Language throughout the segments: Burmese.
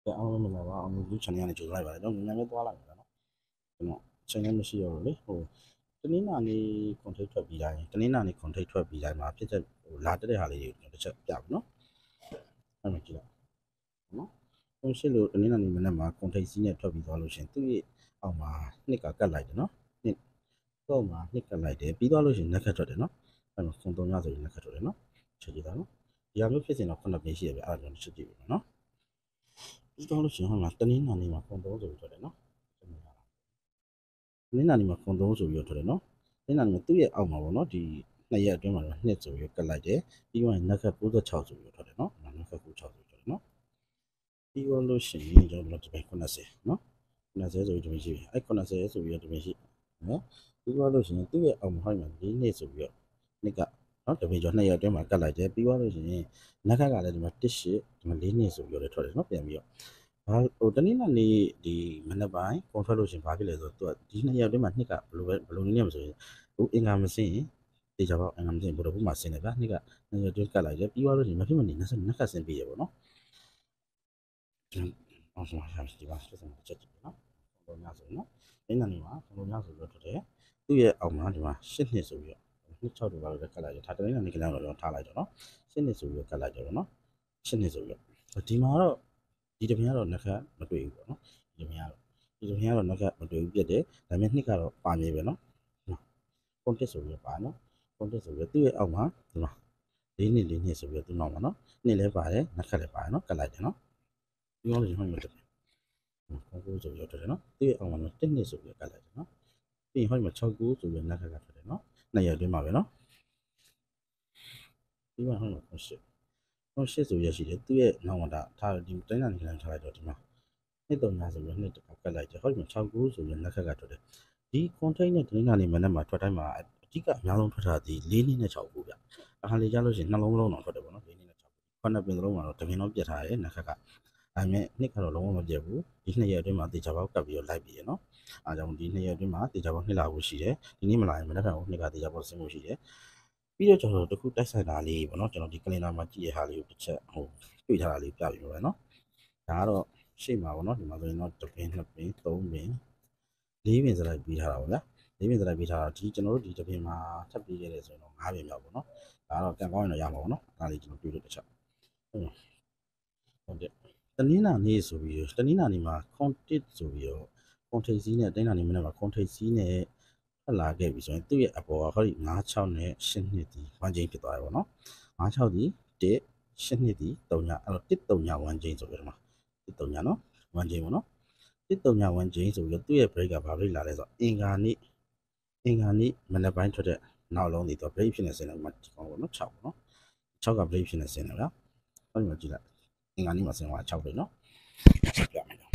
အောင်လို့မလာပါအောင်လူချန်နေရနေကြိုးလိုက်ပါတယ်တော့မြန်မြန်သွားလိုက်ပါတော့ကျွန်တော်ချိန်လည်းမရှိတော့လေတနင်္လာနေ့ကွန်ထိတ်ထွက်ပြီးတိုင်းတနင်္လာနေ့ကွန်ထိတ်ထွက်ပြီးတိုင်းမှာဖြစ်တဲ့လာတက်တဲ့ဟာလေးတွေတစ်ချက်ပြပါနော်အဲ့မှာကြည့်လိုက်နော်ကွန်ရှစ်လို့တနင်္လာနေ့မနေ့မှာကွန်ထိတ်စီးနဲ့ထွက်ပြီးသွားလို့ရှင်သူ့ရဲ့အောက်မှာနှစ်ကကတ်လိုက်တယ်နော်နှစ်တော့မှာနှစ်ကတ်လိုက်တယ်ပြီးသွားလို့ရှင်နက်ခတ်ထွက်တယ်နော်အဲ့မှာကွန်3ညဆိုရင်နက်ခတ်ထွက်တယ်နော်ချက်ကြည့်တာနော်ဒီဟာမျိုးဖြစ်စဉ်တော့9ပင်းရှိရပြီအဲ့ဒါမျိုးချက်ကြည့်ပြီနော်ပြီးတော့လို့ရှိရင်ဟောမှာတနင်္လာနေ့မှာခွန်3ဆိုပြီးထွက်တယ်နော်တနင်္လာနေ့မှာခွန်3ဆိုပြီးထွက်တယ်နော်တနင်္လာနေ့မှာသူ့ရဲ့အောက်မှာပေါ့နော်ဒီ2ရက်အတွင်းမှာတော့2ဆိုပြီးကတ်လိုက်တယ်ပြီးတော့နက်ခတ်96ဆိုပြီးထွက်တယ်နော်နက်ခတ်96ဆိုပြီးထွက်တယ်နော်ပြီးတော့လို့ရှိရင်ကျွန်တော်တို့ဒီပိုင်း90နော်90ဆိုပြီးဒီပိုင်းရှိပြီအဲ့90ဆိုပြီးဒီပိုင်းရှိနော်ပြီးတော့လို့ရှိရင်သူ့ရဲ့အောက်မှာဟောမှာ4နှစ်ဆိုပြီးတော့နှစ်ကနော်တပည့်ကျော်2ရက်အတွင်းမှာကတ်လိုက်တယ်ပြီးတော့လို့ရှိရင်နက်ခတ်ကလည်းဒီမှာ18ဒီမှာ4နှစ်ဆိုပြီးတော့ထွက်တယ်နော်ပြန်ပြီးတော့တနင်္လာနေ့ဒီမနက်ပိုင်းကွန်ထွက်လို့ရှင်ဘာဖြစ်လဲဆိုတော့သူကဒီ2ရက်အတွင်းမှာနှစ်ကဘယ်လိုနည်းနဲ့မဆိုရင်အင်္ဂါမစင်းတေချာပေါ့အင်္ဂါမစင်းဘုရားဘုမှာစင်းတယ်ဗျာနှစ်က2ရက်အတွင်းကတ်လိုက်တယ်ပြီးသွားလို့ရှင်မဖြစ်မနေနက်ကစင်းပြီးရပေါ့နော်အောင်ဆုံးရရှိပါဆက်စမ်းချက်ကြည့်နော်ဘုံများဆိုရင်နော်တနင်္လာနေ့မှာဘုံများဆိုပြီးတော့ထွက်တယ်သူ့ရဲ့အောက်မှာဒီမှာ8နှစ်ဆိုပြီးတော့နှစ်6တို့ဘာလို့လဲကတ်လိုက်တယ်ဒါတနင်္လာနေ့ကလည်းတော့ထားလိုက်တော့နော်8နှစ်ဆိုပြီးတော့ကတ်လိုက်တယ်ပေါ့နော်8နှစ်ဆိုပြီးတော့ဒီမှာတော့ဒီတပင်ကတော့နက်ခတ်မတွေ့ဘူးပေါ့နော်ဒီတပင်ကတော့နက်ခတ်မတွေ့ဘူးပြတ်တယ်ဒါပေမဲ့နှစ်ကတော့ပါနေပဲနော်ကွန်တက်ဆိုပြီးပါနော်ကွန်တက်ဆိုပြီးသူ့ရဲ့အောက်မှာဒီမှာ4နှစ်ဆိုပြီးသူ့နောက်မှာနော်နှစ်လည်းပါတယ်နက်ခတ်လည်းပါတယ်နော်ကတ်လိုက်တယ်နော်ဒီကောင်လေးဟောမှာတက်ကိုဆိုပြီးထွက်တယ်နော်သူ့ရဲ့အောက်မှာ1နှစ်ဆိုပြီးကတ်လိုက်တယ်နော်ပြီးရင်ဟောဒီမှာ69ဆိုပြီးနက်ခတ်ကထွက်တယ်နော်2ရက်အတွင်းမှာပဲနော်ဒီမှာဟောမှာ8ဆိုရရှိတယ်သူ့ရဲ့နောက်မှာဒါထားဒီတိုင်းလာနေခံထားလိုက်တော့ဒီမှာနှစ်3ညဆိုပြီးနှစ်တကတ်လိုက်တယ်ဟောဒီမှာ69ဆိုပြီးနက်ခတ်ကထွက်တယ်ဒီကွန်ထိတ်နဲ့ဒိန်းလာနေမနေ့မှာထွက်တိုင်းမှာအဓိကအများဆုံးထွက်တာဒီ4နှစ်နဲ့6ခုဗျအခါလေးကြားလို့ရှိရင်နှလုံးတော့ထွက်တယ်ပေါ့နော်4နှစ်နဲ့6ခုခုနှစ်ပင်စလုံးမှာတော့တပင်လုံးပြတ်ထားတယ်နက်ခတ်ကဒါပေမဲ့နှစ်ကတော့လုံးဝမပြတ်ဘူးဒီ2ရက်အတွင်းမှာတေချာပေါက်ကပ်ပြီးတော့လိုက်ပြီးရနော်အားကြောင့်ဒီ2ရက်အတွင်းမှာတေချာပေါက်နှစ်လာဖို့ရှိတယ်ဒီနေ့မလာရင်မနေ့ကနှစ်ကတေချာပေါက်ဆင်းဖို့ရှိတယ်ပြီးတော့ကျွန်တော်တို့တခုတိုက်ဆိုင်တာလေးပေါ့နော်ကျွန်တော်ဒီကလင်ဒါမှာကြည့်ရဟာလေးကိုတစ်ချက်တွေ့ထားတာလေးပြပြီးပါမယ်နော်ဒါကတော့ရှေ့မှာပေါ့နော်ဒီမှာဆိုရင်တော့1ပင်2ပင်3ပင်4ပင်စလိုက်ပြီးထားတာပေါ့ဗျာ4ပင်စလိုက်ပြီးထားတာဒီကျွန်တော်တို့ဒီ1ပင်မှာထပ်ပြီးခဲ့တယ်ဆိုရင်တော့5ပင်မြောက်ပေါ့နော်ဒါကတော့ကံကောင်းရင်တော့ရမှာပေါ့နော်ဒါလေးကျွန်တော်တွေ့လို့တစ်ချက်ဟုတ်တယ်တနင်္လာနေ့ဆိုပြီးတနင်္လာနေ့မှာ content ဆိုပြီးတော့ content စီးနဲ့တနင်္လာနေ့မနေ့မှာ content စီးနဲ့ထွက်လာခဲ့ပြီဆိုရင်သူ့ရဲ့အပေါ်ကဟောဒီ96နဲ့8နှစ်ဒီ1ချိန်ဖြစ်သွားတယ်ပေါ့နော်96ဒီ1 8နှစ်ဒီ3ညအဲ့တော့1 3ည1ချိန်ဆိုပြီးတော့မှာ1 3ညနော်1ချိန်ပေါ့နော်1 3ည1ချိန်ဆိုပြီးတော့သူ့ရဲ့ break ကဘာ break လာလဲဆိုတော့အင်္ဂါနေ့မနေ့ပိုင်းထွက်တဲ့နောက်လုံးဒီတော့ break ဖြစ်နေစင်တယ်မှာဒီကောင်ပေါ့နော်6ပေါ့နော်6က break ဖြစ်နေစင်တယ်ဗျာဟောဒီမှာကြည့်လိုက်အင်္ဂါနေ့မှာစင်သွား6ပဲနော်ပြမယ်တော့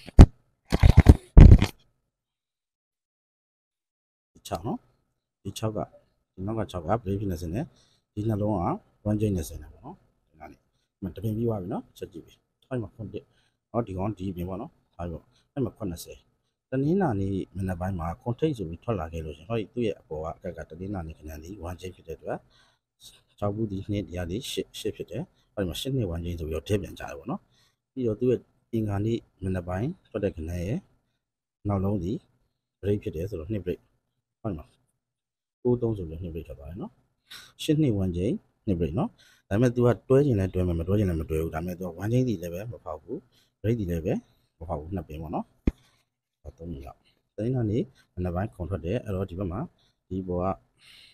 6နော်ဒီ6ကဒီနောက်က6က break ဖြစ်နေစင်တယ်ဒီနှလုံးက1ချိန်နေစင်တယ်ပေါ့နော်ဒီနားလေးမတပင်ပြီးသွားပြီနော်ချက်ကြည့်ပြီဟောဒီမှာ9ဟောဒီကောင်ဒီပြင်ပေါ့နော်ဟာပေါ့အဲ့မှာ80တနင်္လာနေ့မနက်ပိုင်းမှာ content ဆိုပြီးထွက်လာခဲ့လို့ရှင်ဟောဒီသူ့ရဲ့အပေါ်ကအကတနင်္လာနေ့ခဏလေး1ချိန်ဖြစ်တဲ့အတွက်6ဘူးဒီနှစ်တရားလေး8ဖြစ်တယ်ဟောဒီမှာ8နှစ်1ချိန်ဆိုပြီးတော့ထည့်ပြန်ကြတယ်ပေါ့နော်ပြီးတော့သူ့ရဲ့အင်္ဂါနေ့မနက်ပိုင်းထွက်တဲ့ခဏရဲ့နောက်လုံးဒီ break ဖြစ်တယ်ဆိုတော့2 break ဟောဒီမှာ93ဆိုပြီး2 break ထွက်သွားတယ်နော်8နှစ်1ချိန်2 break နော်ဒါပေမဲ့ तू ကတွဲကျင်လဲတွဲမယ်မတွဲကျင်လဲမတွဲဘူးဒါပေမဲ့ तू က1ချိန်ဒီလည်းပဲမဖောက်ဘူး break ဒီလည်းပဲမဖောက်ဘူး2ပင်ပေါ့နော်3မိနစ်လောက်တိုင်းနာနေမနက်ပိုင်းခွန်ထွက်တယ်အဲ့တော့ဒီဘက်မှာဒီဘော8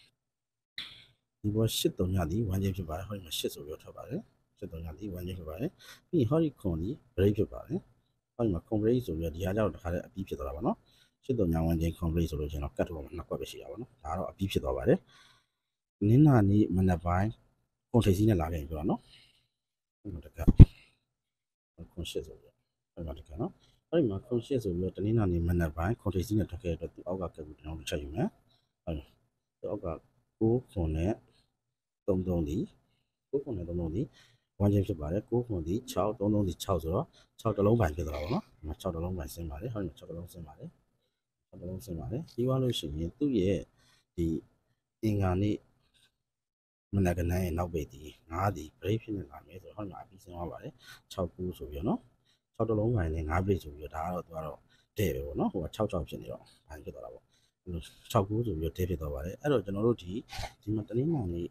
3ညဒီ1ချိန်ဖြစ်ပါတယ်ဟောဒီမှာ8ဆိုပြီးထွက်ပါတယ်8 3ညဒီ1ချိန်ဖြစ်ပါတယ်ပြီးရင်ဟောဒီခွန်ဒီ break ဖြစ်ပါတယ်ဟောဒီမှာ ခွန် break ဆိုပြီးဒီဟာကြောင့်တစ်ခါတည်းအပြီးဖြစ်သွားတာပါနော်8 3ည1ချိန်ခွန် break ဆိုလို့ကျွန်တော်ကတ်တော့မှာ2ကွက်ပဲရှိတာပါနော်ဒါကတော့အပြီးဖြစ်သွားပါတယ်နင်းနာနေ့မနက်ပိုင်းခွန်ထိပ်စီးနဲ့လာခဲ့ပြီပြောတာနော်ဒီမှာတကခွန်8ဆိုပြီးအဲ့မှာတကနော်အဲ့ဒီမှာခွန်8ဆိုပြီးတော့တနင်္လာနေ့မနက်ပိုင်းခွန်ထိပ်စီးနဲ့ထွက်ခဲ့တဲ့အတွက်သူအောက်ကကတ်ပြီးကျွန်တော်ချက်ယူမယ်ဟုတ်သူအောက်က6ခွန်နဲ့33ဒီ6ခွန်နဲ့33ဒီ1ချင်းဖြစ်ပါတယ်6ခွန်ဒီ6 33ဒီ6ဆိုတော့6တလုံးပိုင်ဖြစ်သွားတာပေါ့နော်ဒီမှာ6တလုံးပိုင်ဆင်းပါတယ်ဟုတ်ဒီမှာ6တလုံးဆင်းပါတယ်6တလုံးဆင်းပါတယ်ပြီးသွားလို့ရှိရင်သူ့ရဲ့ဒီအင်္ဂါနေ့မနက်ကနန်းရဲ့နောက်ပိတ်ဒီ9ဒီ break ဖြစ်နေလာမယ်ဆိုတော့ဟောဒီမှာအပြီးဆင်းသွားပါတယ်6 9ဆိုပြီးတော့နော် 6တလုံးပိုင်းနဲ့5 plate ဆိုပြီးတော့ဒါကတော့သူကတော့တဲ့ပဲပေါ့နော်ဟိုက66ဖြစ်နေတော့ဘာဖြစ်သွားတာပေါ့69ဆိုပြီးတော့တဲ့ဖြစ်သွားပါတယ်အဲ့တော့ကျွန်တော်တို့ဒီမှာတနင်္လာနေ့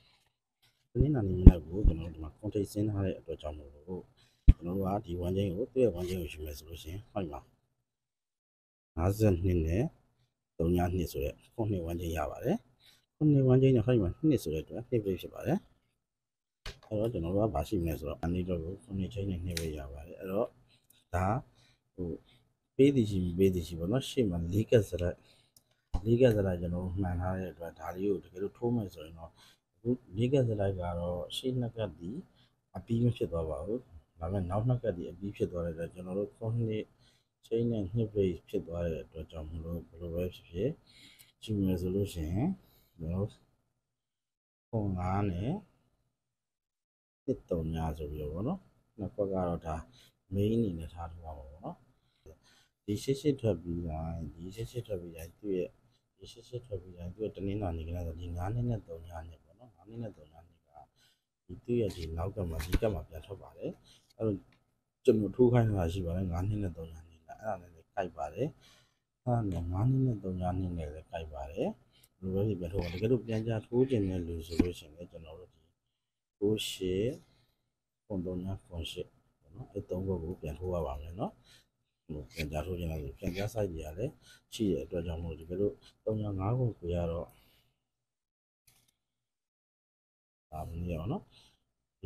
နေ့ကိုကျွန်တော်တို့ဒီမှာ contact ဆင်းထားတဲ့အတွက်ကြောင့်မို့လို့ကျွန်တော်တို့ကဒီ1ချင်းကိုသူ့ရဲ့1ချင်းကိုယူမယ်ဆိုလို့ရှိရင်ဟောဒီမှာ52နဲ့32ဆိုတဲ့ခုနှစ်1ချင်းရပါတယ်ခုနှစ်1ချင်းနဲ့ဟောဒီမှာ2ဆိုတဲ့အတွက်2 plate ဖြစ်ပါတယ်အဲ့တော့ကျွန်တော်တို့ကဘာရှိမလဲဆိုတော့အနေတော့ကိုခုနှစ်ချင်းနဲ့2ပဲရပါတယ်အဲ့တော့ဒါဟိုပေးသည်ရှိပေါ့နော်ရှေ့မှာ4ကက်စလိုက်ကျွန်တော်မှန်ထားတဲ့အတွက်ဒါလေးကိုတကယ်လို့ထိုးမယ်ဆိုရင်တော့အခု4ကက်စလိုက်ကတော့ရှေ့2ကက်ဒီအပြီးမဖြစ်သွားပါဘူးဒါပေမဲ့နောက်2ကက်ဒီအပြီးဖြစ်သွားတဲ့အတွက်ကျွန်တော်တို့ခုနှစ်ချင်းနဲ့2 plate ဖြစ်သွားတဲ့အတွက်ကြောင့်မလို့ဘယ်လိုပဲဖြစ်ဖြစ်ယူမယ်ဆိုလို့ရှိရင်ကျွန်တော်9နဲ့1 3ညဆိုပြီးတော့ဗောနော်နှစ်ခွက်ကတော့ဒါ main အနေနဲ့ထားထားပါဗောနော်ဒီ88ထွက်ပြီးတိုင်းသူ့ရဲ့တနင်္လာနေ့ကလည်းဒီ9နှစ်နဲ့3ညနှစ်ပေါ့နော်9နှစ်နဲ့3ညနှစ်ကဒီသူ့ရဲ့ဒီနောက်ကမှဒီကမှပြန်ထွက်ပါတယ်အဲ့တော့ကျွန်တော်ထိုးခိုင်းတာရှိပါတယ်9နှစ်နဲ့3ညနှစ်ကအဲ့ဒါလည်းကြိုက်ပါတယ်အဲ့ဒါနဲ့9နှစ်နဲ့3ညနှစ်နဲ့လည်းကြိုက်ပါတယ်ဘယ်လိုပဲပြန်ထိုးပါတကယ်လို့ပြန်ကြထိုးခြင်းနဲ့လို့ဆိုလို့ရှိရင်လည်းကျွန်တော်တို့ဒီ98 3ည8ပေါ့နော်အဲ့3ခုကိုပြန်ထိုးရပါမယ်နော်ပြန်ကြထိုးခြင်းလည်းပြန်ကြ site ကြီးရလဲရှိတဲ့အတွက်ကြောင့်မို့ဒီလို305ခုကိုရတော့ဒါမင်းရအောင်နော်ဒီ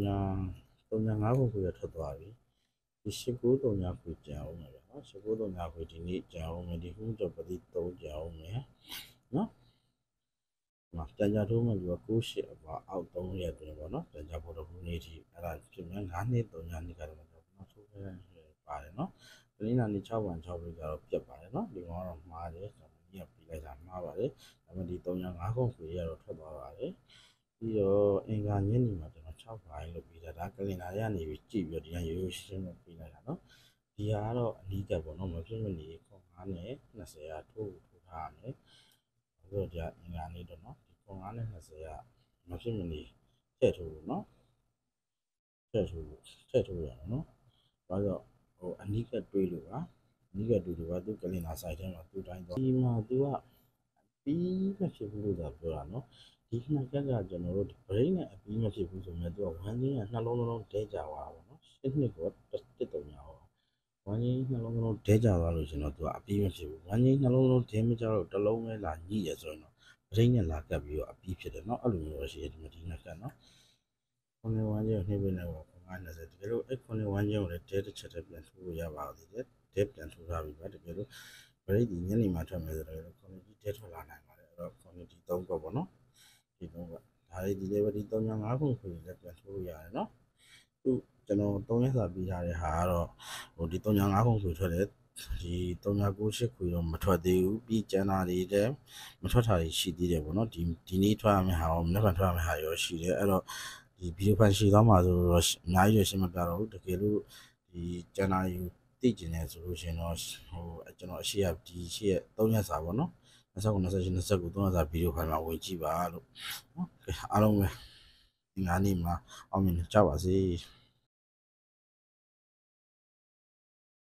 305ခုကိုရထွက်သွားပြီဒီ8939ခုကြံအောင်မယ်နော်8939ခုဒီနေ့ကြံအောင်မယ်ဒီခုတော့ပတိ3ကြံအောင်မယ်နော်ပြန်ကြထိုးမယ်ပြီးတော့98အပါအောက်3ရက်တွင်ပေါ့နော်ပြန်ကြဖို့တော့ခုနေ့ထိအဲ့ဒါဖြစ်မယ်9နှစ်3ညနှစ်ကတော့ကျွန်တော်ထိုးခဲ့ပါတယ်နော်ဒီနေ့နေ့6วัน6ပြီးတော့ပြတ်ပါတယ်နော်ဒီကောင်ကတော့မှားတယ်ကျွန်တော်ညပြလိုက်တာမှားပါတယ်ဒါပေမဲ့ဒီ305ခုခွေရတော့ထွက်သွားပါတယ်ပြီးတော့အင်္ဂါညနေမှာကျွန်တော်6ပိုင်းလို့ပြီးတာဒါကလင်ဒါရကနေပြီးကြည့်ပြီးတော့ဒီကရိုးရိုးရှင်းရှင်းနဲ့ပြီးလိုက်တာနော်ဒီဟာကတော့အနီးကပ်ပေါ့နော်မဖြစ်မနေ9နဲ့20ကထိုးထားရမယ်ဆိုတော့ဒီအင်္ဂါနေ့တော့နော်ဒီ9နဲ့20ကမဖြစ်မနေထည့်ထိုးနော်ထည့်ထိုးရအောင်နော်ဘာလို့ဟိုအနီးကပ်တွေးလို့ပါအနီးကပ်တွေးလို့ပါသူကလင်ဒါဆိုင်ထဲမှာသူတိုင်းတော့ဒီမှာသူကပြီးမဖြစ်ဘူးလို့သာပြောတာနော်ဒီနှစ်ကက်ကကျွန်တော်တို့ brain နဲ့အပြီးမဖြစ်ဘူးဆိုမှသူက1ချင်းကနှလုံးဒဲကြသွားတာပေါ့နော်ရှင်းနှစ်ကိုတစ်တုံညာဟော1ချင်းနှလုံးဒဲကြသွားလို့ရှင်တော့သူကအပြီးမဖြစ်ဘူး1ချင်းနှလုံးဒဲမကြတော့တစ်လုံးပဲလာညှိရဆိုရင်တော့ brain နဲ့လာကပ်ပြီးတော့အပြီးဖြစ်တယ်နော်အဲ့လိုမျိုးရှိရတယ်ဒီနှစ်ကက်နော်ခုန1ချင်းနှိပ်ပေးနေပေါ့920တကယ်လို့အဲ့ခုန1ချင်းကိုလည်းတဲတစ်ချက်တည်းပြန်ထိုးလို့ရပါသေးတယ်တဲပြန်ထိုးထားပြီပါတကယ်လို့ brain ဒီညနေမှထွက်မယ်ဆိုတော့ခုနကြီးတဲထွက်လာနိုင်ပါတယ်အဲ့တော့ခုနဒီ3ခုပေါ့နော်ဒီ3ခုဒါလေးဒီလေးပဲဒီ305ခုခွေလည်းပြန်ထိုးလို့ရတယ်နော်သူကျွန်တော်3ရက်စာပြီးထားတဲ့ဟာကတော့ဟိုဒီ305ခုခွေထွက်တယ်ဒီ398ခွေတော့မထွက်သေးဘူးပြီးကျန်တာတွေလည်းမထွက်တာတွေရှိသေးတယ်ပေါ့နော်ဒီနေ့ထွက်ရမယ့်ဟာရောမနေ့ကထွက်ရမယ့်ဟာရောရှိတယ်အဲ့တော့ဒီဗီဒီယိုဖိုင်ရှိသွားမှာဆိုတော့အများကြီးရရှင်းမပြတော့ဘူးတကယ်လို့ဒီကျန်တာယူသိကျင်နေဆိုလို့ရှင်တော့ဟိုကျွန်တော်အရှိရဒီရှိရ3ရက်စာပေါ့နော်29 28 29 3ရက်စာဗီဒီယိုဖိုင်မှာဝင်ကြည့်ပါလို့နော်အားလုံးပဲဒီ9နေ့မှာအောင်မြင်ကြပါစေ